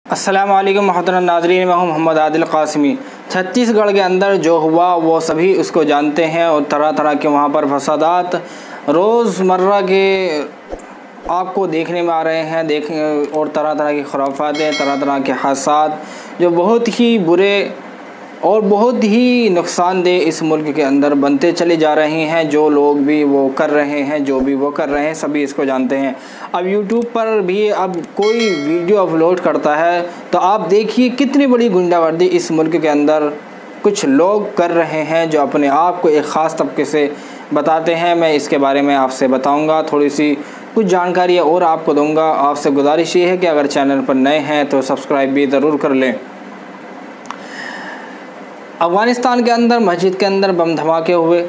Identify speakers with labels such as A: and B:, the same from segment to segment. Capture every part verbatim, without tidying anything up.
A: अस्सलामु अलैकुम मोहतरम नाज़रीन, मैं हूं मोहम्मद आदिल कासिमी। छत्तीसगढ़ के अंदर जो हुआ वो सभी उसको जानते हैं और तरह तरह के वहां पर फसादात रोज़मर्रा के आपको देखने में आ रहे हैं देख और तरह तरह की खुराफातें, तरह तरह के हादसात जो बहुत ही बुरे और बहुत ही नुकसानदेह इस मुल्क के अंदर बनते चले जा रहे हैं। जो लोग भी वो कर रहे हैं जो भी वो कर रहे हैं सभी इसको जानते हैं। अब यूट्यूब पर भी अब कोई वीडियो अपलोड करता है तो आप देखिए कितनी बड़ी गुंडागर्दी इस मुल्क के अंदर कुछ लोग कर रहे हैं जो अपने आप को एक ख़ास तबके से बताते हैं। मैं इसके बारे में आपसे बताऊंगा, थोड़ी सी कुछ जानकारी और आपको दूंगा। आपसे गुजारिश ये है कि अगर चैनल पर नए हैं तो सब्सक्राइब भी ज़रूर कर लें। अफ़गानिस्तान के अंदर मस्जिद के अंदर बम धमाके हुए,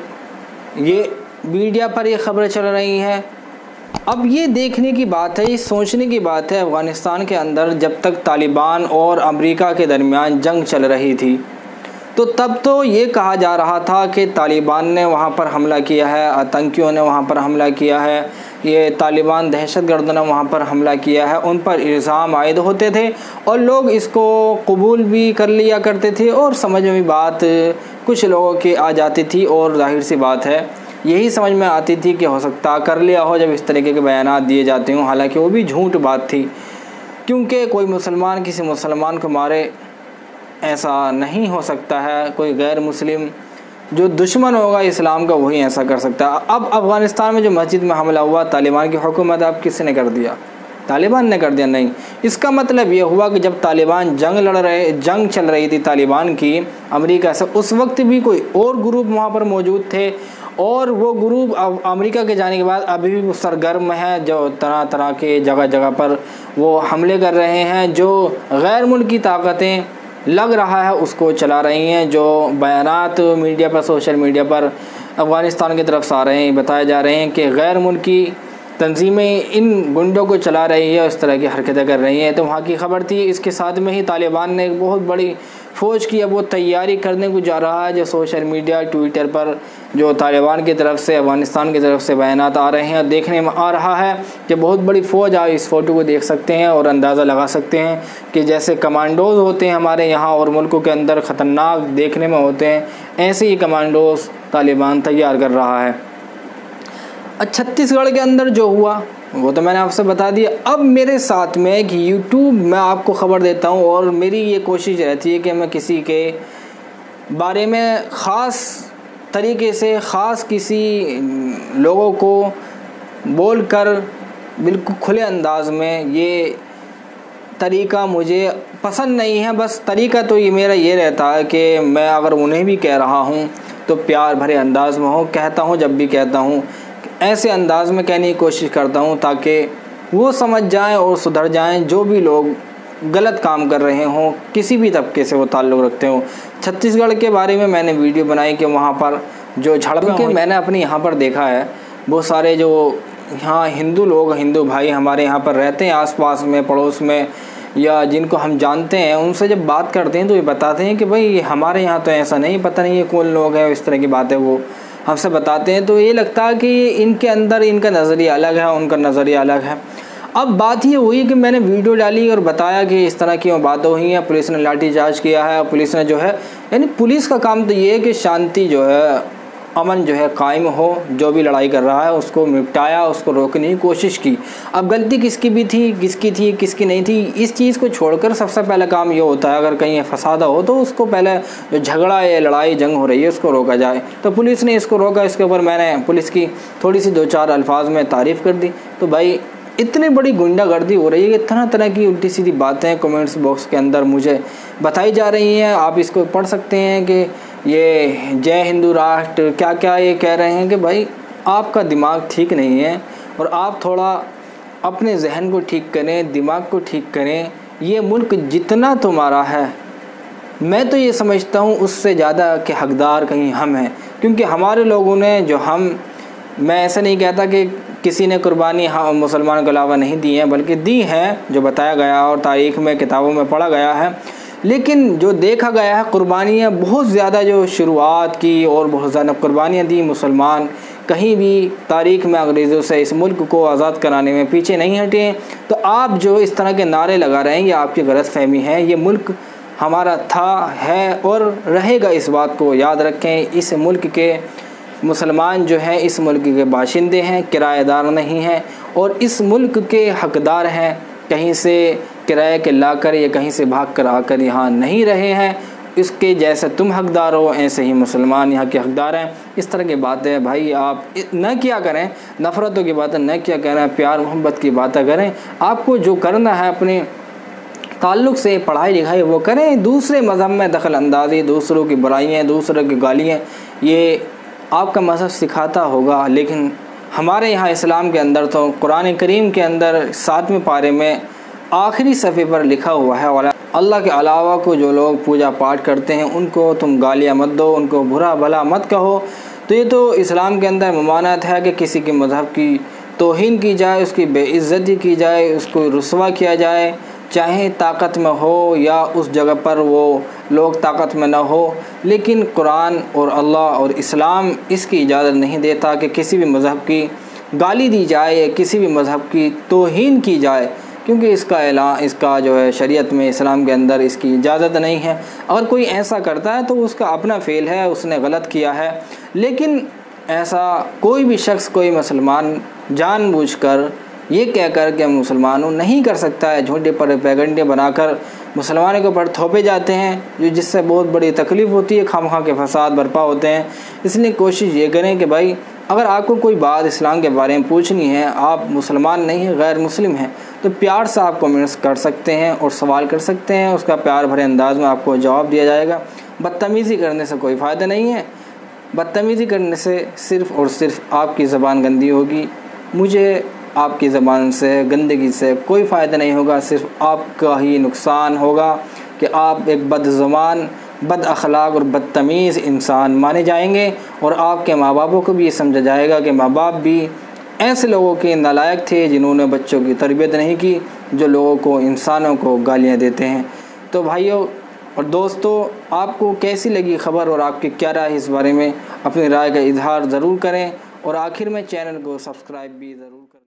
A: ये मीडिया पर ये ख़बरें चल रही हैं। अब ये देखने की बात है, ये सोचने की बात है, अफ़गानिस्तान के अंदर जब तक तालिबान और अमेरिका के दरमियान जंग चल रही थी तो तब तो ये कहा जा रहा था कि तालिबान ने वहाँ पर हमला किया है, आतंकियों ने वहाँ पर हमला किया है, ये तालिबान दहशतगर्दों ने वहाँ पर हमला किया है, उन पर इल्ज़ाम आयद होते थे और लोग इसको कबूल भी कर लिया करते थे और समझ में भी बात कुछ लोगों की आ जाती थी और जाहिर सी बात है यही समझ में आती थी कि हो सकता कर लिया हो जब इस तरीके के बयानात दिए जाते हों। हालांकि वो भी झूठ बात थी, क्योंकि कोई मुसलमान किसी मुसलमान को मारे ऐसा नहीं हो सकता है। कोई गैर मुस्लिम जो दुश्मन होगा इस्लाम का वही ऐसा कर सकता है। अब अफ़गानिस्तान में जो मस्जिद में हमला हुआ तालिबान की हुकूमत अब किसने कर दिया? तालिबान ने कर दिया? नहीं। इसका मतलब ये हुआ कि जब तालिबान जंग लड़ रहे जंग चल रही थी तालिबान की अमेरिका से, उस वक्त भी कोई और ग्रुप वहाँ पर मौजूद थे और वो ग्रुप अब अमेरिका के जाने के बाद अभी भी वो सरगर्म है, जो तरह तरह के जगह जगह पर वो हमले कर रहे हैं। जो गैर मुल्की ताकतें लग रहा है उसको चला रही हैं। जो बयानात मीडिया पर सोशल मीडिया पर अफ़गानिस्तान की तरफ से आ रहे हैं बताए जा रहे हैं कि गैर मुल्की तंजीमें इन गुंडों को चला रही है, इस तरह की हरकतें कर रही हैं। तो वहाँ की ख़बर थी। इसके साथ में ही तालिबान ने एक बहुत बड़ी फ़ौज की अब वो तैयारी करने को जा रहा है। जो सोशल मीडिया ट्विटर पर जो तालिबान की तरफ से अफ़गानिस्तान की तरफ से बयानात आ रहे हैं देखने में आ रहा है कि बहुत बड़ी फ़ौज। आप इस फ़ोटो को देख सकते हैं और अंदाज़ा लगा सकते हैं कि जैसे कमांडोज़ होते हैं हमारे यहाँ और मुल्कों के अंदर ख़तरनाक देखने में होते हैं, ऐसे ही कमांडोज़ तालिबान तैयार कर रहा है। छत्तीसगढ़ के अंदर जो हुआ वो तो मैंने आपसे बता दिया। अब मेरे साथ में कि यूट्यूब मैं आपको ख़बर देता हूँ और मेरी ये कोशिश रहती है कि मैं किसी के बारे में ख़ास तरीके से ख़ास किसी लोगों को बोलकर बिल्कुल खुले अंदाज में, ये तरीका मुझे पसंद नहीं है। बस तरीका तो ये मेरा ये रहता है कि मैं अगर उन्हें भी कह रहा हूँ तो प्यार भरे अंदाज में हो कहता हूँ। जब भी कहता हूँ ऐसे अंदाज में कहने की कोशिश करता हूँ ताकि वो समझ जाएं और सुधर जाएं जो भी लोग गलत काम कर रहे हों, किसी भी तबके से वो ताल्लुक़ रखते हों। छत्तीसगढ़ के बारे में मैंने वीडियो बनाई कि वहाँ पर जो झड़पें के मैंने अपने यहाँ पर देखा है, बहुत सारे जो यहाँ हिंदू लोग हिंदू भाई हमारे यहाँ पर रहते हैं आस-पास में पड़ोस में या जिनको हम जानते हैं, उनसे जब बात करते हैं तो ये बताते हैं कि भाई हमारे यहाँ तो ऐसा नहीं, पता नहीं ये कौन लोग हैं, इस तरह की बातें वो हमसे बताते हैं। तो ये लगता है कि इनके अंदर इनका नज़रिया अलग है, उनका नज़रिया अलग है। अब बात ये हुई कि मैंने वीडियो डाली और बताया कि इस तरह की बातें हुई हैं, पुलिस ने लाठीचार्ज किया है। पुलिस ने जो है यानी पुलिस का काम तो ये है कि शांति जो है अमन जो है कायम हो, जो भी लड़ाई कर रहा है उसको निपटाया, उसको रोकने की कोशिश की। अब गलती किसकी भी थी, किसकी थी किसकी नहीं थी, इस चीज़ को छोड़कर सबसे पहला काम ये होता है अगर कहीं फसादा हो तो उसको पहले जो झगड़ा या लड़ाई जंग हो रही है उसको रोका जाए। तो पुलिस ने इसको रोका। इसके ऊपर मैंने पुलिस की थोड़ी सी दो चार अल्फाज में तारीफ़ कर दी। तो भाई इतनी बड़ी गुंडागर्दी हो रही है कि तरह तरह की उल्टी सीधी बातें कमेंट्स बॉक्स के अंदर मुझे बताई जा रही हैं। आप इसको पढ़ सकते हैं कि ये जय हिंदू राष्ट्र क्या क्या ये कह रहे हैं कि भाई आपका दिमाग ठीक नहीं है और आप थोड़ा अपने जहन को ठीक करें, दिमाग को ठीक करें। ये मुल्क जितना तुम्हारा है मैं तो ये समझता हूँ उससे ज़्यादा के हकदार कहीं हम हैं, क्योंकि हमारे लोगों ने जो हम मैं ऐसा नहीं कहता कि किसी ने कुर्बानी हाँ मुसलमान के अलावा नहीं दी हैं, बल्कि दी हैं जो बताया गया और तारीख़ में किताबों में पढ़ा गया है। लेकिन जो देखा गया है कुर्बानियाँ बहुत ज़्यादा जो शुरुआत की और बहुत ज़्यादा कुर्बानियाँ दी मुसलमान कहीं भी तारीख़ में अंग्रेज़ों से इस मुल्क को आज़ाद कराने में पीछे नहीं हटे। तो आप जो इस तरह के नारे लगा रहे हैं ये आपकी गलतफ़हमी है। ये मुल्क हमारा था, है और रहेगा, इस बात को याद रखें। इस मुल्क के मुसलमान जो हैं इस मुल्क के बाशिंदे हैं, किराएदार नहीं हैं, और इस मुल्क के हकदार हैं। कहीं से किराए के लाकर या कहीं से भाग कर आकर यहाँ नहीं रहे हैं। इसके जैसे तुम हकदार हो ऐसे ही मुसलमान यहाँ के हकदार हैं। इस तरह की बातें भाई आप न किया करें, नफ़रतों की बातें न किया करें, प्यार मोहब्बत की बातें करें। आपको जो करना है अपने ताल्लुक़ से पढ़ाई लिखाई वो करें। दूसरे मज़हब में दखल अंदाज़ी, दूसरों की बुराइयाँ, दूसरों की गालियाँ, ये आपका मज़हब सिखाता होगा। लेकिन हमारे यहाँ इस्लाम के अंदर तो कुरान करीम के अंदर सातवें पारे में आखिरी सफ़े पर लिखा हुआ है, और अल्लाह के अलावा को जो लोग पूजा पाठ करते हैं उनको तुम गालियाँ मत दो, उनको बुरा भला मत कहो। तो ये तो इस्लाम के अंदर ममानत है कि किसी के मज़हब की तौहीन की जाए, उसकी बेइज्जती की जाए, उसको रुसवा किया जाए, चाहे ताकत में हो या उस जगह पर वो लोग ताकत में ना हो। लेकिन कुरान और अल्लाह और इस्लाम इसकी इजाज़त नहीं देता कि किसी भी मज़हब की गाली दी जाए या किसी भी मज़हब की तौहीन की जाए, क्योंकि इसका ऐलान, इसका जो है शरीयत में, इस्लाम के अंदर इसकी इजाज़त नहीं है। अगर कोई ऐसा करता है तो उसका अपना फ़ेल है, उसने गलत किया है। लेकिन ऐसा कोई भी शख्स, कोई मुसलमान जानबूझकर ये कहकर कि मुसलमानों नहीं कर सकता है, झूठे पर पैगंडे बनाकर मुसलमानों के ऊपर थोपे जाते हैं, जो जिससे बहुत बड़ी तकलीफ़ होती है, खामखा के फसाद बर्पा होते हैं। इसलिए कोशिश ये करें कि भाई अगर आपको कोई बात इस्लाम के बारे में पूछनी है, आप मुसलमान नहीं हैं, गैर मुस्लिम हैं, तो प्यार से आप कमेंट्स कर सकते हैं और सवाल कर सकते हैं। उसका प्यार भरे अंदाज में आपको जवाब दिया जाएगा। बदतमीज़ी करने से कोई फ़ायदा नहीं है। बदतमीज़ी करने से सिर्फ़ और सिर्फ आपकी ज़बान गंदी होगी। मुझे आपकी ज़बान से, गंदगी से कोई फ़ायदा नहीं होगा, सिर्फ आपका ही नुकसान होगा कि आप एक बदज़ुबान, बद अखलाक और बदतमीज़ इंसान माने जाएंगे। और आपके माँ बापों को भी ये समझा जाएगा कि माँ बाप भी ऐसे लोगों के नालायक थे जिन्होंने बच्चों की तरबियत नहीं की, जो लोगों को, इंसानों को गालियाँ देते हैं। तो भाइयों और दोस्तों, आपको कैसी लगी खबर और आपकी क्या राय है इस बारे में, अपनी राय का इजहार ज़रूर करें। और आखिर में चैनल को सब्सक्राइब भी ज़रूर करें।